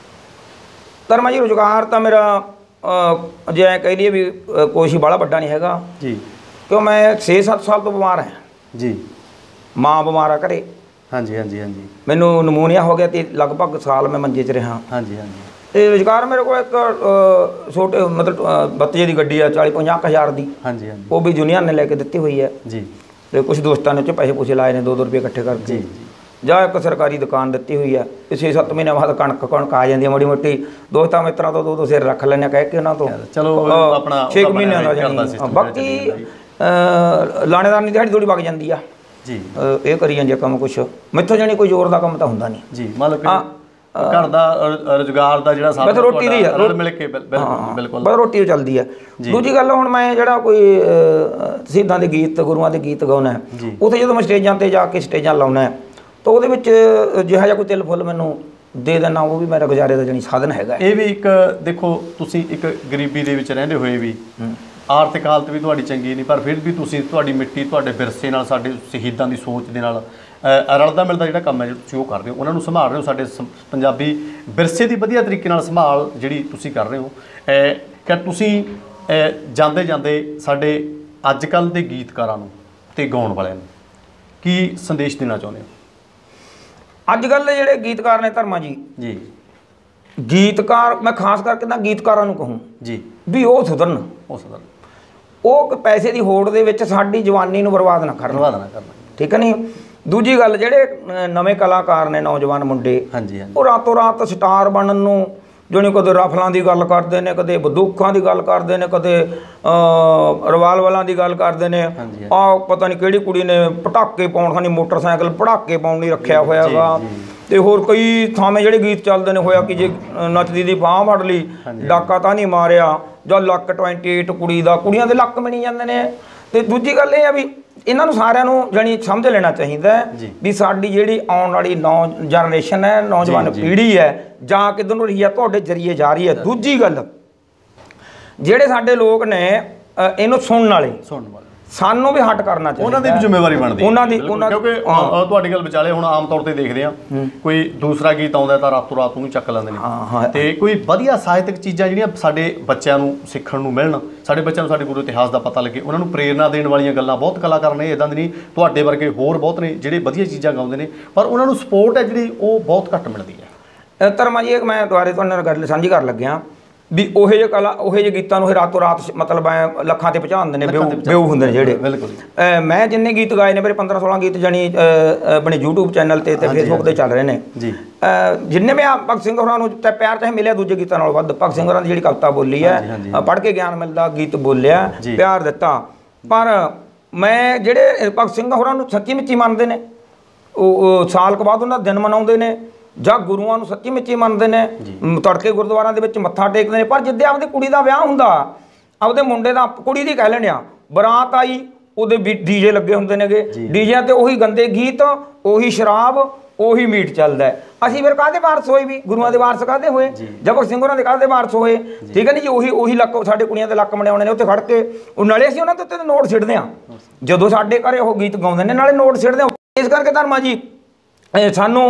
ਧਰਮਾ ਜੀ ਰੁਜ਼ਗਾਰ ਤਾਂ ਮੇਰਾ ਜੇ ਐਂ ਕਹਿ ਲਈਏ ਵੀ ਕੁਛ ਹੀ ਬਾਹਲਾ ਵੱਡਾ ਨਹੀਂ ਹੈਗਾ ਜੀ, ਕਿਉਂ ਮੈਂ ਛੇ ਸੱਤ ਸਾਲ ਤੋਂ ਬਿਮਾਰ ਹਾਂ ਜੀ। ਮਾਂ ਬਿਮਾਰ ਆ ਘਰੇ? ਹਾਂਜੀ ਹਾਂਜੀ ਹਾਂਜੀ। ਮੈਨੂੰ ਨਮੂਨੀਆ ਹੋ ਗਿਆ ਤੇ ਲਗਭਗ ਸਾਲ ਮੈਂ ਮੰਜੇ 'ਚ ਰਿਹਾ। ਹਾਂਜੀ ਹਾਂਜੀ। ਤੇ ਰੁਜ਼ਗਾਰ ਮੇਰੇ ਕੋਲ ਇੱਕ ਛੋਟੇ ਮਤਲਬ ਬੱਤੀਏ ਦੀ ਗੱਡੀ ਆ ਚਾਲੀ ਪੰਜਾਹ ਕੁ ਹਜ਼ਾਰ ਦੀ। ਹਾਂਜੀ ਹਾਂਜੀ। ਉਹ ਵੀ ਜੂਨੀਅਰ ਨੇ ਲੈ ਕੇ ਦਿੱਤੀ ਹੋਈ ਹੈ ਜੀ। ਤੇ ਕੁਛ ਦੋਸਤਾਂ ਨੇ ਉਹ 'ਚ ਪੈਸੇ ਪੂਸੇ ਲਾਏ ਨੇ, ਦੋ ਦੋ ਰੁਪਏ ਇਕੱਠੇ ਕਰਕੇ ਜੀ। ਜਾਂ ਇੱਕ ਸਰਕਾਰੀ ਦੁਕਾਨ ਦਿੱਤੀ ਹੋਈ ਹੈ। ਛੇ ਸੱਤ ਮਹੀਨੇ ਬਾਅਦ ਕਣਕ ਕਣਕ ਆ ਜਾਂਦੀ ਹੈ ਮਾੜੀ ਮੋਟੀ, ਦੋਸਤਾਂ ਮਿੱਤਰਾਂ ਤੋਂ ਦੋ ਦੋ ਸਿਰ ਰੱਖ ਲੈਂਦੇ ਕਹਿ ਕੇ ਉਹਨਾਂ ਤੋਂ। ਚਲੋ ਆਪਣਾ ਛੇ ਮਹੀਨਿਆਂ ਦਾ ਜਾਣੀ। ਬਾਕੀ ਲਾਣੇਦਾਰ ਦੀ ਦਿਹਾੜੀ ਥੋੜੀ ਵਗ ਜਾਂਦੀ ਆ ਜੀ, ਇਹ ਕਰੀ ਜਾਂਦੀ ਆ ਕੰਮ ਕੁਛ ਮੈਥੋਂ ਜਾਣੀ ਕੋਈ ਜ਼ੋਰ ਦਾ ਕੰਮ ਤਾਂ ਹੁੰਦਾ ਨਹੀਂ ਜੀ। ਮਤਲਬ ਘਰ ਦਾ ਰੁਜ਼ਗਾਰ ਦਾ ਜਿਹੜਾ ਸਾਧਨ ਰੋਟੀ ਦੀ ਆ, ਮਿਲ ਕੇ ਬਿਲਕੁਲ ਬਸ ਰੋਟੀ ਚੱਲਦੀ ਹੈ। ਦੂਜੀ ਗੱਲ, ਹੁਣ ਮੈਂ ਜਿਹੜਾ ਕੋਈ ਸ਼ਹੀਦਾਂ ਦੇ ਗੀਤ, ਗੁਰੂਆਂ ਦੇ ਗੀਤ ਗਾਉਣਾ, ਉੱਥੇ ਜਦੋਂ ਮੈਂ ਸਟੇਜਾਂ 'ਤੇ ਜਾ ਕੇ ਸਟੇਜਾਂ ਲਾਉਣਾ ਤਾਂ ਉਹਦੇ ਵਿੱਚ ਜਿਹੜਾ ਜਿਹਾ ਕੋਈ ਤਿਲ ਫੁੱਲ ਮੈਨੂੰ ਦੇ ਦੇਣਾ, ਉਹ ਵੀ ਮੇਰਾ ਗੁਜ਼ਾਰੇ ਦਾ ਜਾਣੀ ਸਾਧਨ ਹੈਗਾ। ਇਹ ਵੀ ਇੱਕ ਦੇਖੋ, ਤੁਸੀਂ ਇੱਕ ਗਰੀਬੀ ਦੇ ਵਿੱਚ ਰਹਿੰਦੇ ਹੋਏ ਵੀ, ਆਰਥਿਕ ਹਾਲਤ ਵੀ ਤੁਹਾਡੀ ਚੰਗੀ ਨਹੀਂ, ਪਰ ਫਿਰ ਵੀ ਤੁਸੀਂ ਤੁਹਾਡੀ ਮਿੱਟੀ, ਤੁਹਾਡੇ ਵਿਰਸੇ ਨਾਲ, ਸਾਡੇ ਸ਼ਹੀਦਾਂ ਦੀ ਸੋਚ ਦੇ ਨਾਲ ਰਲਦਾ ਮਿਲਦਾ ਜਿਹੜਾ ਕੰਮ ਹੈ ਤੁਸੀਂ ਉਹ ਕਰਦੇ ਹੋ, ਉਹਨਾਂ ਨੂੰ ਸੰਭਾਲ ਰਹੇ ਹੋ। ਸਾਡੇ ਪੰਜਾਬੀ ਵਿਰਸੇ ਦੀ ਵਧੀਆ ਤਰੀਕੇ ਨਾਲ ਸੰਭਾਲ ਜਿਹੜੀ ਤੁਸੀਂ ਕਰ ਰਹੇ ਹੋ। ਕਿ ਤੁਸੀਂ ਜਾਂਦੇ ਜਾਂਦੇ ਸਾਡੇ ਅੱਜ ਕੱਲ੍ਹ ਦੇ ਗੀਤਕਾਰਾਂ ਨੂੰ ਅਤੇ ਗਾਉਣ ਵਾਲਿਆਂ ਨੂੰ ਕੀ ਸੰਦੇਸ਼ ਦੇਣਾ ਚਾਹੁੰਦੇ ਹੋ? ਅੱਜ ਕੱਲ੍ਹ ਦੇ ਜਿਹੜੇ ਗੀਤਕਾਰ ਨੇ ਧਰਮਾ ਜੀ ਜੀ, ਗੀਤਕਾਰ ਮੈਂ ਖਾਸ ਕਰਕੇ ਤਾਂ ਗੀਤਕਾਰਾਂ ਨੂੰ ਕਹੂੰ ਜੀ ਵੀ ਉਹ ਸੁਧਰਨ, ਉਹ ਸੁਧਰਨ, ਉਹ ਪੈਸੇ ਦੀ ਹੋੜ ਦੇ ਵਿੱਚ ਸਾਡੀ ਜਵਾਨੀ ਨੂੰ ਬਰਬਾਦ ਨਾ ਕਰਨ, ਬਰਬਾਦ ਨਾ ਕਰਨਾ, ਠੀਕ ਹੈ ਨਹੀਂ। ਦੂਜੀ ਗੱਲ, ਜਿਹੜੇ ਨਵੇਂ ਕਲਾਕਾਰ ਨੇ, ਨੌਜਵਾਨ ਮੁੰਡੇ, ਹਾਂਜੀ ਹਾਂਜੀ, ਉਹ ਰਾਤੋਂ ਰਾਤ ਸਟਾਰ ਬਣਨ ਨੂੰ ਜਾਣੀ ਕਦੇ ਰਫਲਾਂ ਦੀ ਗੱਲ ਕਰਦੇ ਨੇ, ਕਦੇ ਬੰਦੂਕਾਂ ਦੀ ਗੱਲ ਕਰਦੇ ਨੇ, ਕਦੇ ਰਿਵਾਲਵਰਾਂ ਦੀ ਗੱਲ ਕਰਦੇ ਨੇ। ਆਹ ਪਤਾ ਨਹੀਂ ਕਿਹੜੀ ਕੁੜੀ ਨੇ ਪਟਾਕੇ ਪਾਉਣ ਖਾਨੀ ਮੋਟਰਸਾਈਕਲ ਪਟਾਕੇ ਪਾਉਣ ਲਈ ਰੱਖਿਆ ਹੋਇਆ ਗਾ। ਤੇ ਹੋਰ ਕਈ ਥਾਵੇਂ ਜਿਹੜੇ ਗੀਤ ਚੱਲਦੇ ਨੇ, ਹੋਇਆ ਕਿ ਜੇ ਨੱਚਦੀ ਦੀ ਬਾਂਹ ਵੜ ਲਈ, ਡਾਕਾ ਤਾਂ ਨਹੀਂ ਮਾਰਿਆ, ਜਾਂ ਲੱਕ ਅਠਾਈ ਕੁੜੀ ਦਾ, ਕੁੜੀਆਂ ਦੇ ਲੱਕ ਮਿਣੀ ਜਾਂਦੇ ਨੇ। ਤੇ ਦੂਜੀ ਗੱਲ ਇਹ ਆ ਵੀ ਇਹਨਾਂ ਨੂੰ ਸਾਰਿਆਂ ਨੂੰ ਜਾਣੀ ਸਮਝ ਲੈਣਾ ਚਾਹੀਦਾ ਵੀ ਸਾਡੀ ਜਿਹੜੀ ਆਉਣ ਵਾਲੀ ਨੌ ਜਨਰੇਸ਼ਨ ਹੈ, ਨੌਜਵਾਨ ਪੀੜ੍ਹੀ ਹੈ, ਜਾਂ ਕਿੱਧਰ ਨੂੰ ਰਹੀ ਹੈ, ਤੁਹਾਡੇ ਜ਼ਰੀਏ ਜਾ ਰਹੀ ਹੈ। ਦੂਜੀ ਗੱਲ, ਜਿਹੜੇ ਸਾਡੇ ਲੋਕ ਨੇ ਇਹਨੂੰ ਸੁਣਨ ਵਾਲੇ, ਸੁਣਨ ਵਾਲੇ ਸਾਨੂੰ ਵੀ ਹਟ ਕਰਨਾ ਚਾਹੀਦਾ, ਉਹਨਾਂ ਦੀ ਵੀ ਜ਼ਿੰਮੇਵਾਰੀ ਬਣਦੀ ਹੈ ਉਹਨਾਂ ਦੀ ਉਹਨਾਂ ਕਿਉਂਕਿ ਤੁਹਾਡੀ ਗੱਲ ਵਿਚਾਲੇ ਹੁਣ ਆਮ ਤੌਰ ਤੇ ਦੇਖਦੇ ਆ ਕੋਈ ਦੂਸਰਾ ਗੀਤ ਆਉਂਦਾ ਤਾਂ ਰਾਤੋਂ ਰਾਤ ਉਹਨੂੰ ਚੱਕ ਲੈਂਦੇ ਨੇ ਤੇ ਕੋਈ ਵਧੀਆ ਸਾਹਿਤਕ ਚੀਜ਼ਾਂ ਜਿਹੜੀਆਂ ਸਾਡੇ ਬੱਚਿਆਂ ਨੂੰ ਸਿੱਖਣ ਨੂੰ ਮਿਲਣ, ਸਾਡੇ ਬੱਚਿਆਂ ਨੂੰ ਸਾਡੇ ਗੁਰੂ ਇਤਿਹਾਸ ਦਾ ਪਤਾ ਲੱਗੇ, ਉਹਨਾਂ ਨੂੰ ਪ੍ਰੇਰਨਾ ਦੇਣ ਵਾਲੀਆਂ ਗੱਲਾਂ ਬਹੁਤ ਕਲਾਕਾਰ ਨੇ ਇਦਾਂ ਦੇ ਨਹੀਂ, ਤੁਹਾਡੇ ਵਰਗੇ ਹੋਰ ਬਹੁਤ ਨੇ ਜਿਹੜੇ ਵਧੀਆ ਚੀਜ਼ਾਂ ਗਾਉਂਦੇ ਨੇ, ਪਰ ਉਹਨਾਂ ਨੂੰ ਸਪੋਰਟ ਹੈ ਜਿਹੜੀ ਉਹ ਬਹੁਤ ਘੱਟ ਮਿਲਦੀ ਹੈ। ਧਰਮਾ ਜੀ ਮੈਂ ਦੁਆਰੇ ਤੁਹਾਡੇ ਨਾਲ ਗੱਲ ਸਾਂਝੀ ਕਰਨ ਲੱਗਿਆ ਵੀ ਉਹੇ ਜਿਹੇ ਕਲਾ ਉਹੇ ਜਿਹੇ ਗੀਤਾਂ ਨੂੰ ਇਹ ਰਾਤੋਂ ਰਾਤ ਮਤਲਬ ਐ ਲੱਖਾਂ ਤੇ ਪਹੁੰਚਾਉਂਦੇ ਨੇ, ਵਿਊ ਹੁੰਦੇ ਨੇ ਜਿਹੜੇ। ਬਿਲਕੁਲ ਮੈਂ ਜਿੰਨੇ ਗੀਤ ਗਾਏ ਨੇ ਮੇਰੇ ਪੰਦਰਾਂ ਸੋਲਾਂ ਗੀਤ ਜਾਣੀ ਆਪਣੇ YouTube ਚੈਨਲ ਤੇ ਤੇ ਫੇਸਬੁੱਕ ਤੇ ਚੱਲ ਰਹੇ ਨੇ ਜੀ। ਜਿੰਨੇ ਮੈਂ ਭਗਤ ਸਿੰਘ ਹੋਰਾਂ ਨੂੰ ਤੇ ਪਿਆਰ ਚਾਹੇ ਮਿਲਿਆ ਦੂਜੇ ਗੀਤਾਂ ਨਾਲੋਂ ਵੱਧ, ਭਗਤ ਸਿੰਘ ਹੋਰਾਂ ਦੀ ਜਿਹੜੀ ਕਵਿਤਾ ਬੋਲੀ ਹੈ, ਪੜ੍ਹ ਕੇ ਗਿਆਨ ਮਿਲਦਾ, ਗੀਤ ਬੋਲਿਆ, ਪਿਆਰ ਦਿੱਤਾ। ਪਰ ਮੈਂ ਜਿਹੜੇ ਭਗਤ ਸਿੰਘ ਹੋਰਾਂ ਨੂੰ ਸੱਚੀ ਮੁੱਚੀ ਮੰਨਦੇ ਨੇ, ਉਹ ਸਾਲ ਕੁ ਬਾਅਦ ਉਹਨਾਂ ਦਾ ਦਿਨ ਮਨਾਉਂਦੇ ਨੇ ਜਾਂ ਗੁਰੂਆਂ ਨੂੰ ਸੱਚੀ ਮੁੱਚੀ ਮੰਨਦੇ ਨੇ, ਤੜਕੇ ਗੁਰਦੁਆਰਿਆਂ ਦੇ ਵਿੱਚ ਮੱਥਾ ਟੇਕਦੇ ਨੇ, ਪਰ ਜਿੱਦੇ ਆਪਦੀ ਕੁੜੀ ਦਾ ਵਿਆਹ ਹੁੰਦਾ, ਆਪਦੇ ਮੁੰਡੇ ਦਾ, ਕੁੜੀ ਦੀ ਕਹਿ ਲੈਣੇ ਆ, ਬਰਾਤ ਆਈ ਉਹਦੇ ਵੀ ਡੀਜੇ ਲੱਗੇ ਹੁੰਦੇ ਨੇਗੇ, ਡੀਜਿਆਂ ਤੇ ਉਹੀ ਗੰਦੇ ਗੀਤ, ਉਹੀ ਸ਼ਰਾਬ, ਉਹੀ ਮੀਟ ਚੱਲਦਾ। ਅਸੀਂ ਫਿਰ ਕਾਹਦੇ ਵਾਰਸ ਹੋਏ ਵੀ, ਗੁਰੂਆਂ ਦੇ ਵਾਰਸ ਕਾਹਦੇ ਹੋਏ, ਜਬ ਸਿੰਘ ਹੋਰਾਂ ਦੇ ਕਾਹਦੇ ਵਾਰਸ ਹੋਏ, ਠੀਕ ਹੈ ਨੀ ਜੀ। ਉਹੀ ਉਹੀ ਲੱਕ ਸਾਡੇ ਕੁੜੀਆਂ ਦੇ ਲੱਕ ਮਣਿਆਉਣੇ ਨੇ ਉੱਥੇ ਖੜ ਕੇ, ਉਹ ਨਾਲੇ ਅਸੀਂ ਉਹਨਾਂ ਦੇ ਉੱਤੇ ਨੋਟ ਛਿੜਦੇ ਹਾਂ ਜਦੋਂ ਸਾਡੇ ਘਰੇ ਉਹ ਗੀਤ ਗਾਉਂਦੇ ਨੇ, ਨਾਲੇ ਨੋਟ ਛਿੜਦੇ ਹਾਂ। ਇਸ ਕਰਕੇ ਧਰਮਾ ਜੀ ਸਾਨੂੰ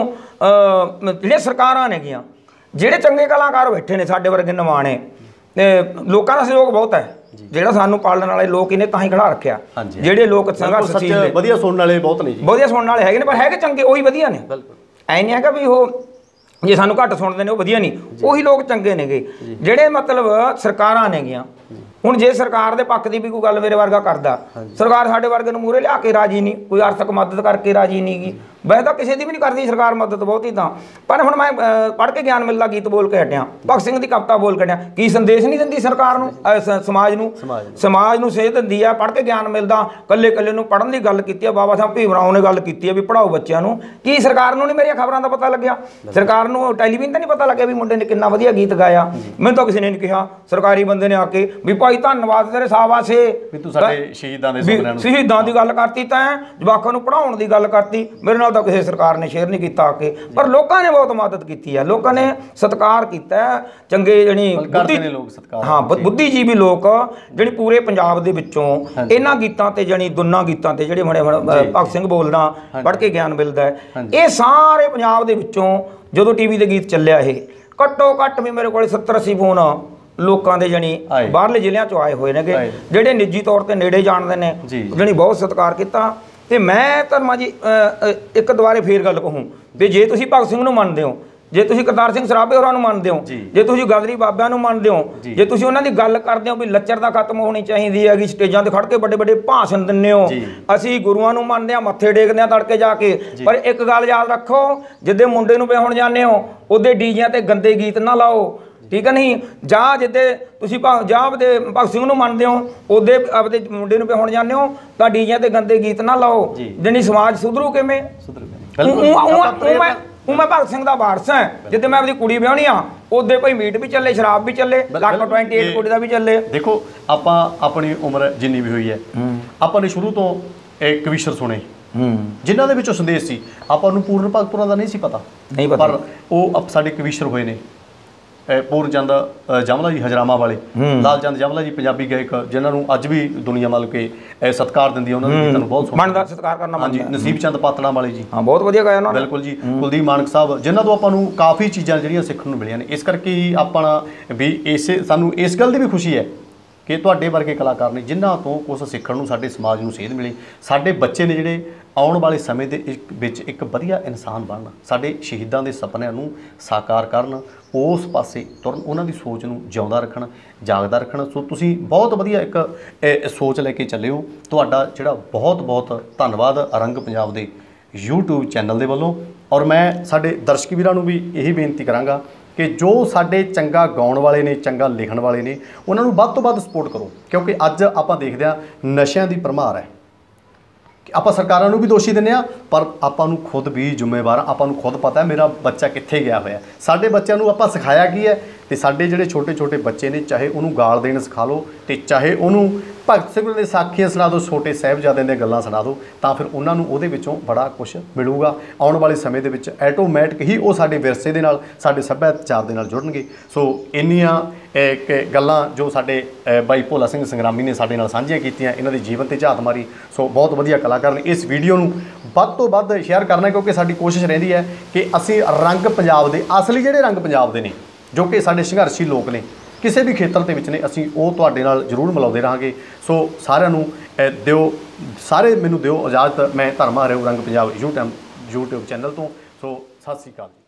ਜਿਹੜੀਆਂ ਸਰਕਾਰਾਂ ਨੇਗੀਆਂ, ਜਿਹੜੇ ਚੰਗੇ ਕਲਾਕਾਰ ਬੈਠੇ ਨੇ ਸਾਡੇ ਵਰਗੇ ਨਿਮਾਣੇ, ਲੋਕਾਂ ਦਾ ਸਹਿਯੋਗ ਬਹੁਤ ਹੈ, ਜਿਹੜਾ ਸਾਨੂੰ ਪਾਲਣ ਵਾਲੇ ਲੋਕ ਇਹਨੇ ਤਾਂ ਹੀ ਖੜਾ ਰੱਖਿਆ, ਜਿਹੜੇ ਲੋਕ ਸੰਘਰਸ਼ਸ਼ੀਲ ਨੇ, ਵਧੀਆ ਸੁਣਨ ਵਾਲੇ ਬਹੁਤ ਨੇ ਜੀ, ਵਧੀਆ ਸੁਣਨ ਵਾਲੇ ਹੈਗੇ ਨੇ, ਪਰ ਹੈਗੇ ਚੰਗੇ ਉਹੀ ਵਧੀਆ ਨੇ। ਐ ਨਹੀਂ ਹੈਗਾ ਵੀ ਉਹ ਜੇ ਸਾਨੂੰ ਘੱਟ ਸੁਣਦੇ ਨੇ ਉਹ ਵਧੀਆ ਨਹੀਂ, ਉਹੀ ਲੋਕ ਚੰਗੇ ਨੇਗੇ ਜਿਹੜੇ ਮਤਲਬ ਸਰਕਾਰਾਂ ਨੇਗੀਆਂ। ਹੁਣ ਜੇ ਸਰਕਾਰ ਦੇ ਪੱਖ ਦੀ ਵੀ ਕੋਈ ਗੱਲ ਮੇਰੇ ਵਰਗਾ ਕਰਦਾ, ਸਰਕਾਰ ਸਾਡੇ ਵਰਗੇ ਨੂੰ ਮੂਹਰੇ ਲਿਆ ਕੇ ਰਾਜੀ ਨਹੀਂ, ਕੋਈ ਆਰਥਿਕ ਮਦਦ ਕਰਕੇ ਰਾਜੀ ਨਹੀਂ ਗੀ, ਵੈਸੇ ਤਾਂ ਕਿਸੇ ਦੀ ਵੀ ਨਹੀਂ ਕਰਦੀ ਸਰਕਾਰ ਮਦਦ ਬਹੁਤੀ ਤਾਂ। ਪਰ ਹੁਣ ਮੈਂ ਪੜ੍ਹ ਕੇ ਗਿਆਨ ਮਿਲਦਾ ਗੀਤ ਬੋਲ ਕੇ ਹਟਿਆ, ਭਗਤ ਸਿੰਘ ਦੀ ਕਵਿਤਾ ਬੋਲ ਕੇ ਹਟਿਆ, ਕੀ ਸੰਦੇਸ਼ ਨਹੀਂ ਦਿੰਦੀ ਸਰਕਾਰ ਨੂੰ, ਸਮਾਜ ਨੂੰ, ਸਮਾਜ ਨੂੰ ਸੇਧ ਦਿੰਦੀ ਆ। ਪੜ੍ਹ ਕੇ ਗਿਆਨ ਮਿਲਦਾ, ਕੱਲੇ ਕੱਲੇ ਨੂੰ ਪੜ੍ਹਨ ਦੀ ਗੱਲ ਕੀਤੀ ਆ, ਬਾਬਾ ਸਾਹਿਬ ਭੀਮ ਰਾਓ ਨੇ ਗੱਲ ਕੀਤੀ ਆ ਵੀ ਪੜ੍ਹਾਓ ਬੱਚਿਆਂ ਨੂੰ। ਕੀ ਸਰਕਾਰ ਨੂੰ ਨਹੀਂ ਮੇਰੀਆਂ ਖਬਰਾਂ ਦਾ ਪਤਾ ਲੱਗਿਆ? ਸਰਕਾਰ ਨੂੰ ਟੈਲੀਵਿਜ਼ਨ ਤਾਂ ਨਹੀਂ ਪਤਾ ਲੱਗਿਆ ਵੀ ਮੁੰਡੇ ਨੇ ਕਿੰਨਾ ਵਧੀਆ ਗੀਤ ਗਾਇਆ? ਮੈਨੂੰ ਤਾਂ ਕਿਸੇ ਨੇ ਨਹੀਂ ਕਿਹਾ, ਸਰਕਾਰੀ ਬੰਦੇ ਨੇ ਆ ਕੇ ਵੀ ਭਾਈ ਧੰਨਵਾਦ ਤੇਰੇ ਸ਼ਾਬਾਸ਼ੇ ਵੀ ਤੂੰ ਸਾਡੇ ਸ਼ਹੀਦਾਂ ਦੇ ਸੁਪਨਿਆਂ ਨੂੰ, ਸ਼ਹੀਦਾਂ ਦੀ ਗੱਲ ਕਰਤੀ, ਤੈਂ ਜਵਾਕਾਂ ਨੂੰ ਪੜ੍ਹਾਉਣ ਦੀ ਗੱਲ ਕਰਤੀ। ਮੇਰੇ ਨਾਲ ਤਾਂ ਕਿਸੇ ਸਰਕਾਰ ਨੇ ਸ਼ੇਅਰ ਨਹੀਂ ਕੀਤਾ ਆ ਕੇ, ਪਰ ਲੋਕਾਂ ਨੇ ਬਹੁਤ ਮਦਦ ਕੀਤੀ ਹੈ, ਲੋਕਾਂ ਨੇ ਸਤਿਕਾਰ ਕੀਤਾ, ਚੰਗੇ ਜਿਹੜੀ ਬੁੱਧੀ ਹਾਂ ਬੁੱਧੀਜੀਵੀ ਲੋਕ ਜਿਹੜੀ ਪੂਰੇ ਪੰਜਾਬ ਦੇ ਵਿੱਚੋਂ ਇਹਨਾਂ ਗੀਤਾਂ ਤੇ ਜਾਣੀ ਦੋਨਾਂ ਗੀਤਾਂ ਤੇ ਜਿਹੜੇ ਬੜੇ ਭਗਤ ਸਿੰਘ ਬੋਲਦਾ, ਪੜ੍ਹ ਕੇ ਗਿਆਨ ਮਿਲਦਾ ਹੈ, ਇਹ ਸਾਰੇ ਪੰਜਾਬ ਦੇ ਵਿੱਚੋਂ ਜਦੋਂ ਟੀਵੀ ਦੇ ਗੀਤ ਚੱਲਿਆ, ਇਹ ਘੱਟੋ ਘੱਟ ਵੀ ਮੇਰੇ ਕੋਲ ਸੱਤਰ ਅੱਸੀ ਫੋਨ ਲੋਕਾਂ ਦੇ ਜਾਣੀ ਬਾਹਰਲੇ ਜ਼ਿਲ੍ਹਿਆਂ ਚੋਂ ਆਏ ਹੋਏ ਨੇਗੇ, ਜਿਹੜੇ ਨਿੱਜੀ ਤੌਰ ਤੇ ਨੇੜੇ ਜਾਣਦੇ ਨੇ, ਜਾਣੀ ਬਹੁਤ ਸਤਿਕਾਰ ਕੀਤਾ। ਤੇ ਮੈਂ ਧਰਮਾ ਜੀ ਇੱਕ ਦੁਬਾਰੇ ਫੇਰ ਗੱਲ ਕਹੂੰ ਵੀ ਜੇ ਤੁਸੀਂ ਭਗਤ ਸਿੰਘ ਨੂੰ ਮੰਨਦੇ ਹੋ, ਜੇ ਤੁਸੀਂ ਕਰਤਾਰ ਸਿੰਘ ਸਰਾਭੇ ਹੋਰਾਂ ਨੂੰ ਮੰਨਦੇ ਹੋ, ਜੇ ਤੁਸੀਂ ਗਦਰੀ ਬਾਬਿਆਂ ਨੂੰ ਮੰਨਦੇ ਹੋ, ਜੇ ਤੁਸੀਂ ਉਹਨਾਂ ਦੀ ਗੱਲ ਕਰਦੇ ਹੋ ਵੀ ਲੱਚਰਤਾ ਖਤਮ ਹੋਣੀ ਚਾਹੀਦੀ ਹੈਗੀ, ਸਟੇਜਾਂ ਤੇ ਖੜ ਕੇ ਵੱਡੇ ਵੱਡੇ ਭਾਸ਼ਣ ਦਿੰਦੇ ਹੋ, ਅਸੀਂ ਗੁਰੂਆਂ ਨੂੰ ਮੰਨਦੇ ਹਾਂ, ਮੱਥੇ ਟੇਕਦੇ ਹਾਂ ਤੜਕੇ ਜਾ ਕੇ, ਪਰ ਇੱਕ ਗੱਲ ਯਾਦ ਰੱਖੋ, ਜਿੱਦੇ ਮੁੰਡੇ ਨੂੰ ਵਿਆਹੁਣ ਜਾਂਦੇ ਹੋ ਉਹਦੇ ਡੀਜਿਆਂ ਤੇ ਗੰਦੇ ਗੀਤ ਨਾ ਲਾਓ, ਠੀਕ ਹੈ ਨਹੀਂ? ਜਾਂ ਜਿੱਦੇ ਤੁਸੀਂ ਜਾਂ ਆਪਦੇ ਭਗਤ ਸਿੰਘ ਨੂੰ ਮੰਨਦੇ ਹੋ ਉਹਦੇ ਆਪਦੇ ਮੁੰਡੇ ਨੂੰ ਵਿਆਹੁਣ ਜਾਂਦੇ ਹੋ ਤਾਂ ਡੀਜਿਆਂ ਤੇ ਗੰਦੇ ਗੀਤ ਨਾ ਲਾਓ, ਜਿਹੜੀ ਸਮਾਜ ਸੁਧਰੂ ਕਿਵੇਂ? ਉਹ ਮੈਂ ਭਗਤ ਸਿੰਘ ਦਾ ਵਾਰਸ ਹਾਂ, ਜਿੱਦੇ ਮੈਂ ਆਪਦੀ ਕੁੜੀ ਵਿਆਹਣੀ ਆ ਉਹਦੇ ਭਾਈ ਮੀਟ ਵੀ ਚੱਲੇ, ਸ਼ਰਾਬ ਵੀ ਚੱਲੇ, ਲੱਖ ਅਠਾਈ ਕੋਟੀ ਦਾ ਵੀ ਚੱਲੇ। ਦੇਖੋ ਆਪਾਂ ਆਪਣੀ ਉਮਰ ਜਿੰਨੀ ਵੀ ਹੋਈ ਹੈ, ਆਪਾਂ ਨੇ ਸ਼ੁਰੂ ਤੋਂ ਇਹ ਕਵੀਸ਼ਰ ਸੁਣੇ ਜਿਨ੍ਹਾਂ ਦੇ ਵਿੱਚੋਂ ਸੰਦੇਸ਼ ਸੀ, ਆਪਾਂ ਨੂੰ ਪੂਰਨ ਭਗਤਪੁਰਾਂ ਦਾ ਨਹੀਂ ਸੀ ਪਤਾ, ਪਰ ਉਹ ਸਾਡੇ ਕਵੀਸ਼ਰ ਹੋਏ ਨੇ। ਪੂਰਨ ਚੰਦ ਜਮਲਾ ਜੀ ਹਜਰਾਮਾ ਵਾਲੇ, ਲਾਲ ਚੰਦ ਜਮਲਾ ਜੀ ਪੰਜਾਬੀ ਗਾਇਕ ਜਿਨ੍ਹਾਂ ਨੂੰ ਅੱਜ ਵੀ ਦੁਨੀਆ ਮਤਲਬ ਕਿ ਸਤਿਕਾਰ ਦਿੰਦੀ ਹੈ, ਉਹਨਾਂ ਦੇ ਗੀਤਾਂ ਨੂੰ ਬਹੁਤ ਬਣਦਾ ਸਤਿਕਾਰ ਕਰਨਾ। ਹਾਂਜੀ, ਨਸੀਬ ਚੰਦ ਪਾਤੜਾਂ ਵਾਲੇ ਜੀ, ਹਾਂ ਬਹੁਤ ਵਧੀਆ ਗਾਇਆ ਉਹਨਾਂ ਨੇ, ਬਿਲਕੁਲ ਜੀ। ਕੁਲਦੀਪ ਮਾਨਕ ਸਾਹਿਬ, ਜਿਨ੍ਹਾਂ ਤੋਂ ਆਪਾਂ ਨੂੰ ਕਾਫੀ ਚੀਜ਼ਾਂ ਜਿਹੜੀਆਂ ਸਿੱਖਣ ਨੂੰ ਮਿਲੀਆਂ ਨੇ। ਇਸ ਕਰਕੇ ਹੀ ਆਪਣਾ ਵੀ ਇਸੇ ਸਾਨੂੰ ਇਸ ਗੱਲ ਦੀ ਵੀ ਖੁਸ਼ੀ ਹੈ ਕਿ ਤੁਹਾਡੇ ਵਰਗੇ ਕਲਾਕਾਰ ਨੇ ਜਿਨ੍ਹਾਂ ਤੋਂ ਕੁਛ ਸਿੱਖਣ ਨੂੰ ਸਾਡੇ ਸਮਾਜ ਨੂੰ ਸੇਧ ਮਿਲੀ। ਸਾਡੇ ਬੱਚੇ ਨੇ ਜਿਹੜੇ ਆਉਣ ਵਾਲੇ ਸਮੇਂ ਦੇ ਵਿੱਚ ਇੱਕ ਵਧੀਆ ਇਨਸਾਨ ਬਣਨ, ਸਾਡੇ ਸ਼ਹੀਦਾਂ ਦੇ ਸੁਪਨਿਆਂ ਨੂੰ ਸਾਕਾਰ ਕਰਨ, ਉਸ ਪਾਸੇ ਤੁਰਨ, ਉਹਨਾਂ ਦੀ ਸੋਚ ਨੂੰ ਜਿਉਂਦਾ ਰੱਖਣ, ਜਾਗਦਾ ਰੱਖਣ। ਸੋ ਤੁਸੀਂ ਬਹੁਤ ਵਧੀਆ ਇੱਕ ਸੋਚ ਲੈ ਕੇ ਚੱਲੇ ਹੋ। ਤੁਹਾਡਾ ਜਿਹੜਾ ਬਹੁਤ ਬਹੁਤ ਧੰਨਵਾਦ ਰੰਗ ਪੰਜਾਬ ਦੇ YouTube ਚੈਨਲ ਦੇ ਵੱਲੋਂ। ਔਰ ਮੈਂ ਸਾਡੇ ਦਰਸ਼ਕ ਵੀਰਾਂ ਨੂੰ ਵੀ ਇਹੀ ਬੇਨਤੀ ਕਰਾਂਗਾ ਕਿ ਜੋ ਸਾਡੇ ਚੰਗਾ ਗਾਉਣ ਵਾਲੇ ਨੇ, ਚੰਗਾ ਲਿਖਣ ਵਾਲੇ ਨੇ, ਉਹਨਾਂ ਨੂੰ ਵੱਧ ਤੋਂ ਵੱਧ ਸਪੋਰਟ ਕਰੋ, ਕਿਉਂਕਿ ਅੱਜ ਆਪਾਂ ਦੇਖਦੇ ਹਾਂ ਨਸ਼ਿਆਂ ਦੀ ਭਰਮਾਰ ਹੈ। ਆਪਾਂ ਸਰਕਾਰਾਂ ਨੂੰ ਵੀ ਦੋਸ਼ੀ ਦਿੰਦੇ ਹਾਂ, ਪਰ ਆਪਾਂ ਨੂੰ ਖੁਦ ਵੀ ਜ਼ਿੰਮੇਵਾਰ ਹਾਂ। ਆਪਾਂ ਨੂੰ ਖੁਦ ਪਤਾ ਹੈ ਮੇਰਾ ਬੱਚਾ ਕਿੱਥੇ ਗਿਆ ਹੋਇਆ। ਸਾਡੇ ਬੱਚਿਆਂ ਨੂੰ ਆਪਾਂ ਸਿਖਾਇਆ ਕੀ ਹੈ ਤੇ ਸਾਡੇ ਜਿਹੜੇ ਛੋਟੇ ਛੋਟੇ ਬੱਚੇ ਨੇ ਚਾਹੇ ਉਹਨੂੰ ਗਾਲ ਦੇਣ ਸਿਖਾ ਲਓ ਤੇ ਚਾਹੇ ਉਹਨੂੰ ਭਗਤ ਸਿੰਘ ਦੇ ਸਾਖੀਆਂ ਸੁਣਾ ਦਿਓ, ਛੋਟੇ ਸਾਹਿਬਜ਼ਾਦਿਆਂ ਦੀਆਂ ਗੱਲਾਂ ਸੁਣਾ ਦਿਓ, ਤਾਂ ਫਿਰ ਉਹਨਾਂ ਨੂੰ ਉਹਦੇ ਵਿੱਚੋਂ ਬੜਾ ਕੁਝ ਮਿਲੂਗਾ। ਆਉਣ ਵਾਲੇ ਸਮੇਂ ਦੇ ਵਿੱਚ ਆਟੋਮੈਟਿਕ ਹੀ ਉਹ ਸਾਡੇ ਵਿਰਸੇ ਦੇ ਨਾਲ, ਸਾਡੇ ਸੱਭਿਆਚਾਰ ਦੇ ਨਾਲ ਜੁੜਨਗੇ। ਸੋ ਇੰਨੀਆਂ ਇੱਕ ਗੱਲਾਂ ਜੋ ਸਾਡੇ ਬਾਈ ਭੋਲਾ ਸਿੰਘ ਸੰਗਰਾਮੀ ਨੇ ਸਾਡੇ ਨਾਲ ਸਾਂਝੀਆਂ ਕੀਤੀਆਂ, ਇਹਨਾਂ ਦੀ ਜੀਵਨ ਤੇ ਝਾਤ ਮਾਰੀ। ਸੋ ਬਹੁਤ ਵਧੀਆ ਕਲਾਕਾਰ ਨੇ। ਇਸ ਵੀਡੀਓ ਨੂੰ ਵੱਧ ਤੋਂ ਵੱਧ ਸ਼ੇਅਰ ਕਰਨਾ, ਕਿਉਂਕਿ ਸਾਡੀ ਕੋਸ਼ਿਸ਼ ਰਹਿੰਦੀ ਹੈ ਕਿ ਅਸੀਂ ਰੰਗ ਪੰਜਾਬ ਦੇ, ਅਸਲੀ ਜਿਹੜੇ ਰੰਗ ਪੰਜਾਬ ਦੇ ਨੇ, ਜੋ ਕਿ ਸਾਡੇ ਸੰਘਰਸ਼ੀ ਲੋਕ ਨੇ, ਕਿਸੇ ਵੀ ਖੇਤਰ ਦੇ ਵਿੱਚ ਨੇ, ਅਸੀਂ ਉਹ ਤੁਹਾਡੇ ਨਾਲ ਜ਼ਰੂਰ ਮਿਲਾਉਂਦੇ ਰਹਾਂਗੇ। ਸੋ ਸਾਰਿਆਂ ਨੂੰ ਦਿਓ, ਸਾਰੇ ਮੈਨੂੰ ਦਿਓ ਇਜਾਜ਼ਤ। ਮੈਂ ਧਰਮਾ ਹਰਿਓ ਰੰਗ ਪੰਜਾਬ ਯੂਟਿਊਬ ਯੂਟਿਊਬ ਚੈਨਲ ਤੋਂ। ਸੋ ਸਤਿ ਸ਼੍ਰੀ ਅਕਾਲ।